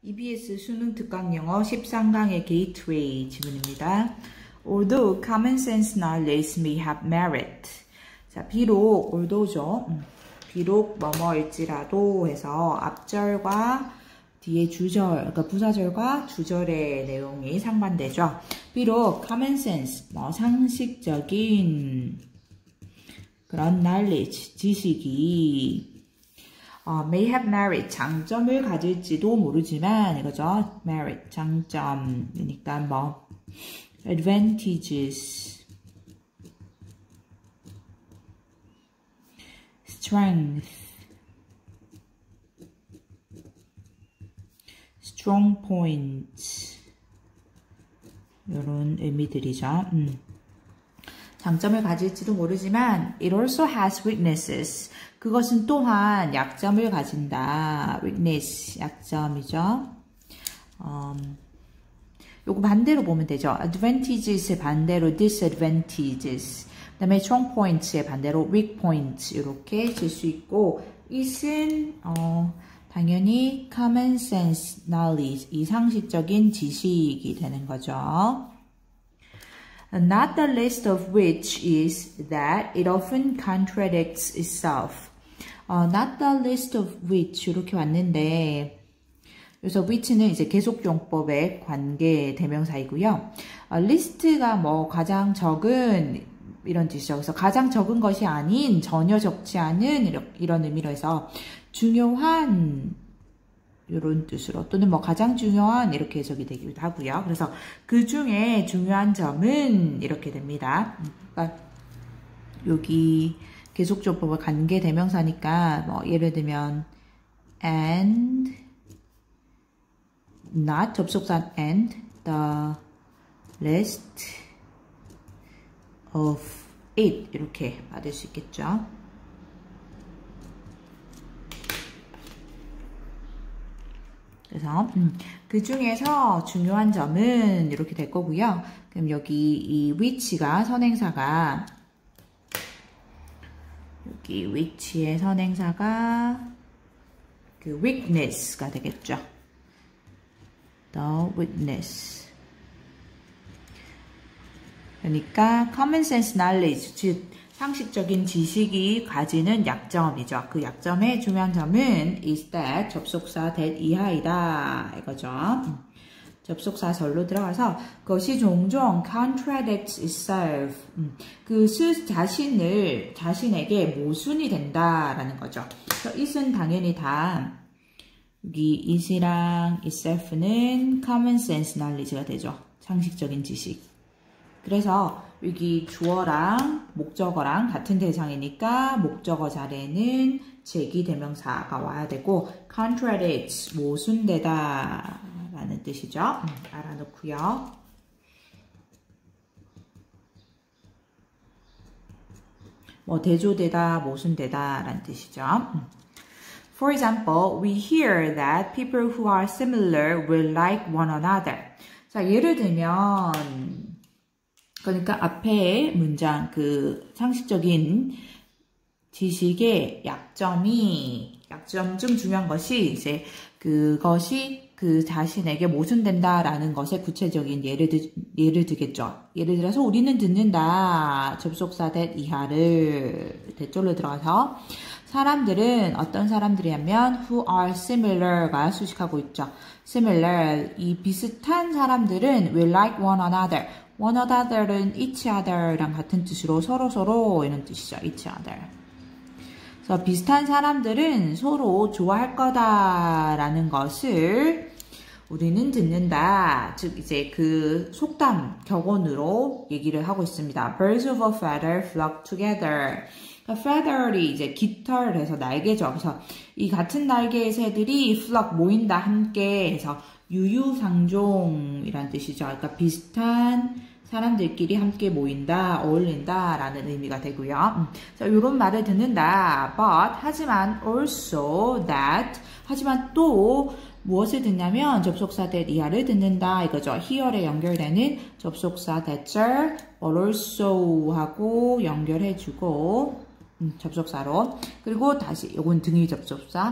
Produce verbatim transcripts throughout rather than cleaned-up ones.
이비에스 수능 특강 영어 십삼 강의 게이트웨이 지문입니다. Although common sense knowledge may have merit. 자, 비록, although죠. 음, 비록 뭐뭐일지라도 해서 앞절과 뒤에 주절, 그러니까 부사절과 주절의 내용이 상반되죠. 비록 common sense, 뭐 상식적인 그런 knowledge, 지식이 어, may have merit, 장점을 가질지도 모르지만 이거죠. merit, 장점이니까 뭐 advantages, strength, strong points 이런 의미들이죠. 음. 장점을 가질지도 모르지만 it also has weaknesses. 그것은 또한 약점을 가진다. weakness, 약점이죠. 음, 요거 반대로 보면 되죠. advantages의 반대로 disadvantages. 그 다음에 strong points의 반대로 weak points 이렇게 쓸 수 있고 it은 어, 당연히 common sense knowledge, 이 상식적인 지식이 되는 거죠. Not the least of which is that it often contradicts itself. 어, not the least of which 이렇게 왔는데 그래서 which는 이제 계속용법의 관계 대명사이고요. 어, list가 뭐 가장 적은 이런 뜻이죠. 그래서 가장 적은 것이 아닌 전혀 적지 않은 이런, 이런 의미로 해서 중요한 이런 뜻으로 또는 뭐 가장 중요한 이렇게 해석이 되기도 하고요. 그래서 그 중에 중요한 점은 이렇게 됩니다. 그러니까 여기 계속조법의 관계 대명사니까 뭐 예를 들면 and not 접속사 and the list of it 이렇게 받을 수 있겠죠. 그래서 음, 그 중에서 중요한 점은 이렇게 될 거고요. 그럼 여기 이 which가 선행사가 여기 which의 선행사가 그 weakness가 되겠죠. The weakness. 그러니까 common sense knowledge, 즉 상식적인 지식이 가지는 약점이죠. 그 약점의 중요한 점은 is that 접속사 that 이하이다 이거죠. 접속사절로 들어가서 그것이 종종 contradicts itself. 그 스 자신을 자신에게 모순이 된다라는 거죠. 그래서 it은 당연히 다 여기 it이랑 itself는 common sense knowledge가 되죠. 상식적인 지식. 그래서 여기 주어랑 목적어랑 같은 대상이니까 목적어 자리에는 제기대명사가 와야 되고 contradicts, 모순되다 라는 뜻이죠. 음, 알아놓고요. 뭐 대조되다, 모순되다 라는 뜻이죠. 음. For example, we hear that people who are similar will like one another. 자, 예를 들면 그러니까 앞에 문장 그 상식적인 지식의 약점이 약점 중 중요한 것이 이제 그것이 그 자신에게 모순된다라는 것의 구체적인 예를 들 예를 들겠죠. 예를 들어서 우리는 듣는다 접속사 that 이하를 대절로 들어가서 사람들은 어떤 사람들이냐면 who are similar가 수식하고 있죠. similar 이 비슷한 사람들은 will like one another. one another는 each other랑 같은 뜻으로 서로 서로 이런 뜻이죠. each other. 그래서 비슷한 사람들은 서로 좋아할 거다라는 것을 우리는 듣는다. 즉 이제 그 속담 격언으로 얘기를 하고 있습니다. Birds of a feather flock together. 그러니까 feather이 이제 깃털해서 날개죠. 그래서 이 같은 날개의 새들이 flock 모인다 함께 해서 유유상종이란 뜻이죠. 그러니까 비슷한 사람들끼리 함께 모인다, 어울린다 라는 의미가 되고요. 음, 자, 이런 말을 듣는다. But, 하지만 also that, 하지만 또 무엇을 듣냐면 접속사 that 이하를 듣는다 이거죠. here에 연결되는 접속사 that을 also 하고 연결해주고 음, 접속사로 그리고 다시 이건 등위 접속사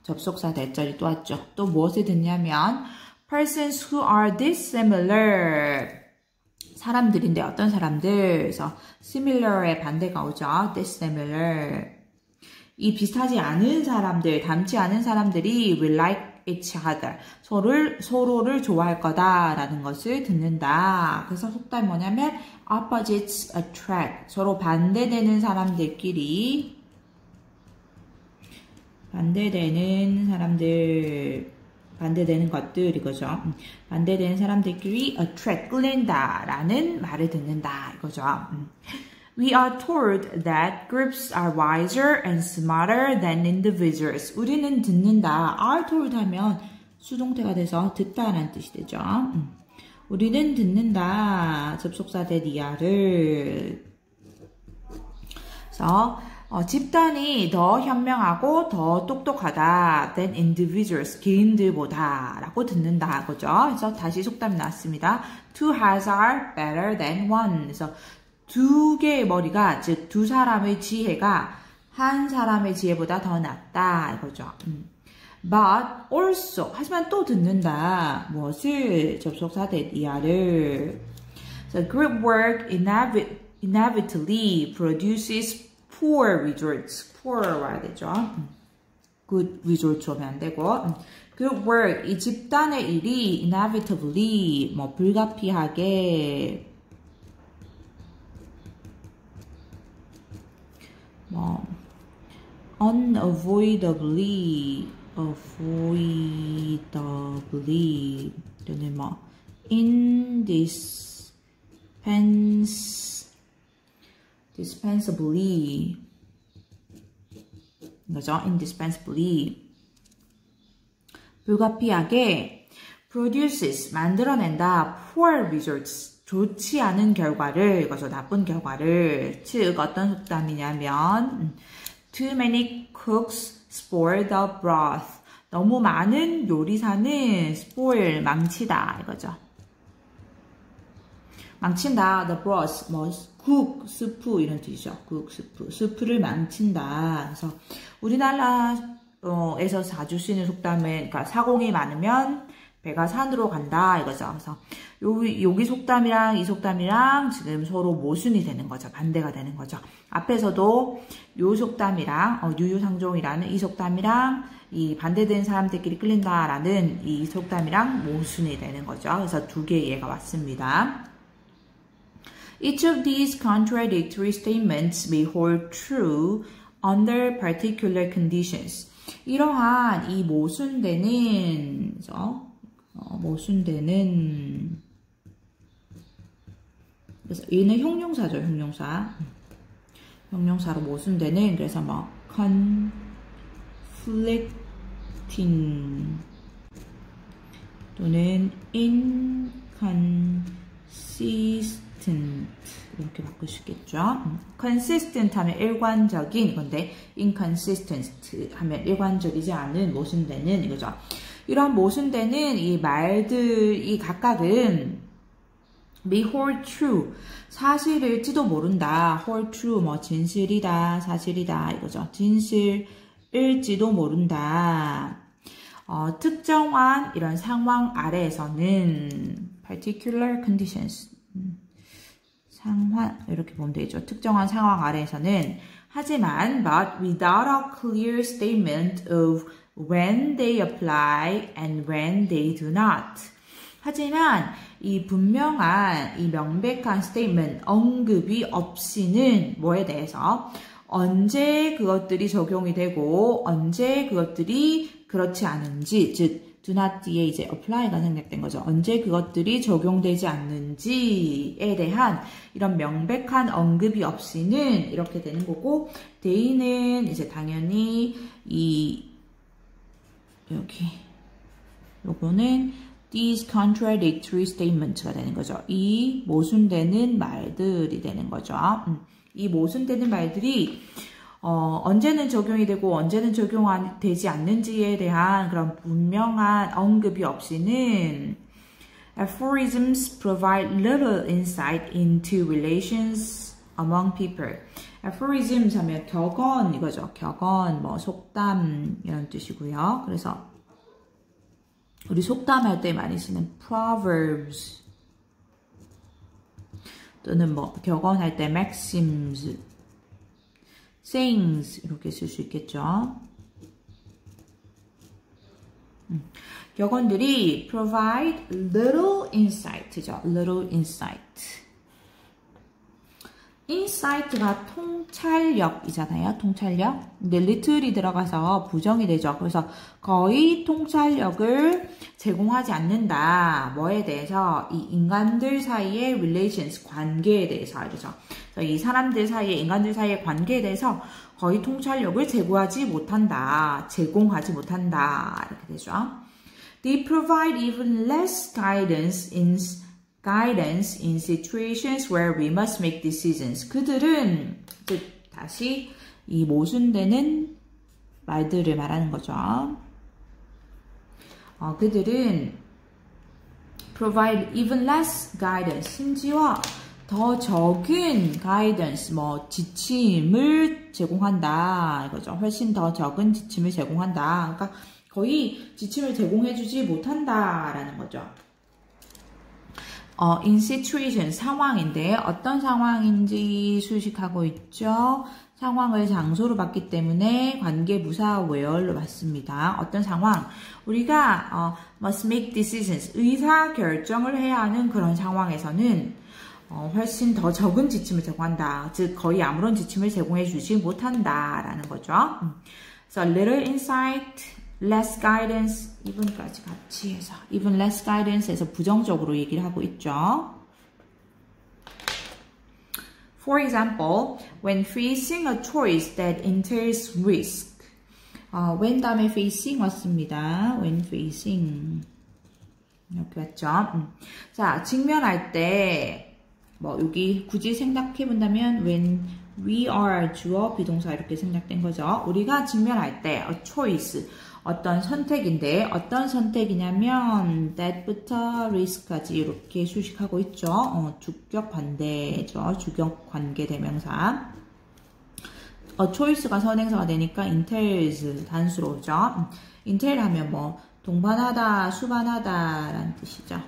접속사 대절이 또 왔죠. 또 무엇을 듣냐면 persons who are dissimilar. 사람들인데 어떤 사람들. 그래서 similar의 반대가 오죠. dissimilar. 이 비슷하지 않은 사람들, 닮지 않은 사람들이 will like each other. 서로를, 서로를 좋아할 거다라는 것을 듣는다. 그래서 속담이 뭐냐면 opposites attract. 서로 반대되는 사람들끼리 반대되는 사람들, 반대되는 것들 이거죠. 반대되는 사람들끼리 attract, 끌린다라는 말을 듣는다 이거죠. We are told that groups are wiser and smarter than individuals. 우리는 듣는다. are told 하면 수동태가 돼서 듣다라는 뜻이 되죠. 우리는 듣는다. 접속사 대 이하를. 그래서 어, 집단이 더 현명하고 더 똑똑하다 than individuals, 개인들보다 라고 듣는다 그죠. 그래서 다시 속담이 나왔습니다. Two heads are better than one. 그래서 두 개의 머리가, 즉 두 사람의 지혜가 한 사람의 지혜보다 더 낫다 이거죠. 음. But also, 하지만 또 듣는다. 무엇을? 접속사 대 이하를. So group work inevit- inevitably produces poor results. poor 와야 되죠. good results 오면 안 되고. group work, 이 집단의 일이 inevitably, 뭐 불가피하게, 뭐 unavoidably, avoidably 또는 뭐 indispense, dispensably 이거죠. indispensably 불가피하게 produces 만들어낸다 poor results 좋지 않은 결과를, 이것은 나쁜 결과를. 즉 어떤 속담이냐면 too many cooks spoil the broth. 너무 많은 요리사는 spoil, 망치다 이거죠. 망친다, the broth, 뭐 국, 스프 이런 뜻이죠. 국, 스프, 스프를 망친다. 그래서 우리나라에서 자주 쓰는 속담은, 그러니까 사공이 많으면 배가 산으로 간다 이거죠. 그래서 여기, 여기 속담이랑 이 속담이랑 지금 서로 모순이 되는 거죠. 반대가 되는 거죠. 앞에서도 요 속담이랑 어, 유유상종이라는 이 속담이랑 이 반대된 사람들끼리 끌린다라는 이 속담이랑 모순이 되는 거죠. 그래서 두 개의 예가 왔습니다. Each of these contradictory statements may hold true under particular conditions. 이러한 이 모순되는 그래서 어, 모순되는 그래서 얘는 형용사죠. 형용사. 형용사로 모순되는 그래서 뭐 conflicting 또는 inconsistent 이렇게 바꿀 수 있겠죠. consistent 하면 일관적인 건데 inconsistent 하면 일관적이지 않은 모순되는 이거죠. 이런 모순되는 이 말들이 각각은 may hold true 사실일지도 모른다. hold true 뭐 진실이다, 사실이다 이거죠. 진실일지도 모른다. 어, 특정한 이런 상황 아래에서는 particular conditions 상황 이렇게 보면 되죠. 특정한 상황 아래에서는 하지만 but without a clear statement of when they apply and when they do not. 하지만 이 분명한 이 명백한 statement 언급이 없이는 뭐에 대해서 언제 그것들이 적용이 되고 언제 그것들이 그렇지 않은지 즉 do not 뒤에 이제 apply가 생략된 거죠. 언제 그것들이 적용되지 않는지에 대한 이런 명백한 언급이 없이는 이렇게 되는 거고 they는 이제 당연히 이 여기 요거는 these contradictory statements가 되는 거죠. 이 모순되는 말들이 되는 거죠. 음, 이 모순되는 말들이 어, 언제는 적용이 되고 언제는 적용되지 않는지에 대한 그런 분명한 언급이 없이는 aphorisms provide little insight into relations among people. aphorisms 하면 격언 이거죠. 격언, 뭐 속담 이런 뜻이고요. 그래서 우리 속담할 때 많이 쓰는 proverbs 또는 뭐 격언할 때 maxims, sayings 이렇게 쓸 수 있겠죠. 음. 격언들이 provide little insight죠. little insight. insight가 통찰력이잖아요. 통찰력. 근데 little이 들어가서 부정이 되죠. 그래서 거의 통찰력을 제공하지 않는다. 뭐에 대해서? 이 인간들 사이의 relations, 관계에 대해서 알죠. 그래서 이 사람들 사이의, 인간들 사이의 관계에 대해서 거의 통찰력을 제공하지 못한다. 제공하지 못한다. 이렇게 되죠. They provide even less guidance in guidance in situations where we must make decisions. 그들은 즉 다시 이 모순되는 말들을 말하는 거죠. 어, 그들은 provide even less guidance, 심지어 더 적은 guidance, 뭐 지침을 제공한다 이거죠. 훨씬 더 적은 지침을 제공한다. 그러니까 거의 지침을 제공해주지 못한다라는 거죠. 어, in situation, 상황인데 어떤 상황인지 수식하고 있죠. 상황을 장소로 봤기 때문에 관계부사 where로 봤습니다. 어떤 상황? 우리가 어, must make decisions, 의사 결정을 해야 하는 그런 상황에서는 어, 훨씬 더 적은 지침을 제공한다. 즉 거의 아무런 지침을 제공해주지 못한다라는 거죠. So little insight, less guidance, even까지 같이 해서 even less guidance에서 부정적으로 얘기를 하고 있죠. For example, when facing a choice that entails risk. 어, when 다음에 facing 왔습니다. when facing 이렇게 왔죠. 음. 자, 직면할 때 뭐 여기 굳이 생각해 본다면 when we are 주어 비동사 이렇게 생략된 거죠. 우리가 직면할 때 a choice 어떤 선택인데 어떤 선택이냐면 that부터 risk까지 이렇게 수식하고 있죠. 어, 주격 반대죠. 주격 관계 대명사. 어, choice가 선행사가 되니까 entails 단수로 오죠. entail 하면 뭐 동반하다, 수반하다 라는 뜻이죠.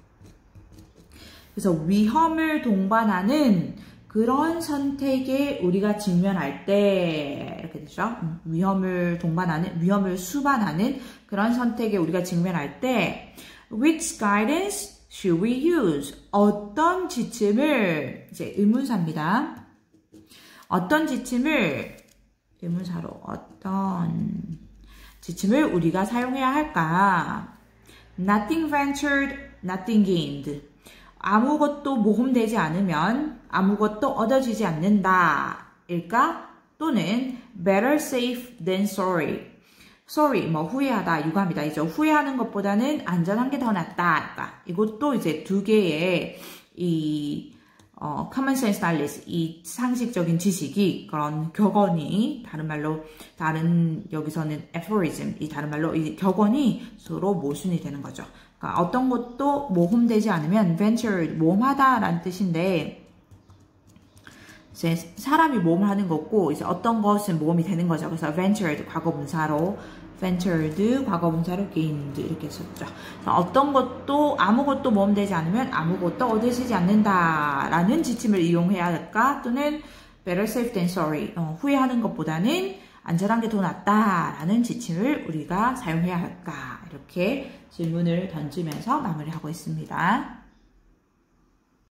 그래서 위험을 동반하는 그런 선택에 우리가 직면할 때 이렇게 되죠. 위험을 동반하는, 위험을 수반하는 그런 선택에 우리가 직면할 때 which guidance should we use? 어떤 지침을 이제 의문사입니다. 어떤 지침을 의문사로 어떤 지침을 우리가 사용해야 할까? Nothing ventured, nothing gained. 아무것도 모험되지 않으면 아무것도 얻어지지 않는다. 일까? 또는 better safe than sorry. sorry, 뭐 후회하다, 유감이다. 이죠. 후회하는 것보다는 안전한 게 더 낫다. 그러니까 이것도 이제 두 개의 이 어, common sense knowledge, 이 상식적인 지식이 그런 격언이 다른 말로 다른 여기서는 aphorism, 이 다른 말로 이 격언이 서로 모순이 되는 거죠. 그러니까 어떤 것도 모험되지 않으면 venture, 모험하다라는 뜻인데 이제 사람이 모험을 하는 거고 이제 어떤 것은 모험이 되는 거죠. 그래서 ventured 과거분사로 ventured 과거분사로 gained 이렇게 썼죠. 어떤 것도 아무것도 모험되지 않으면 아무것도 얻어지지 않는다라는 지침을 이용해야 할까? 또는 better safe than sorry 어, 후회하는 것보다는 안전한 게 더 낫다라는 지침을 우리가 사용해야 할까? 이렇게 질문을 던지면서 마무리하고 있습니다.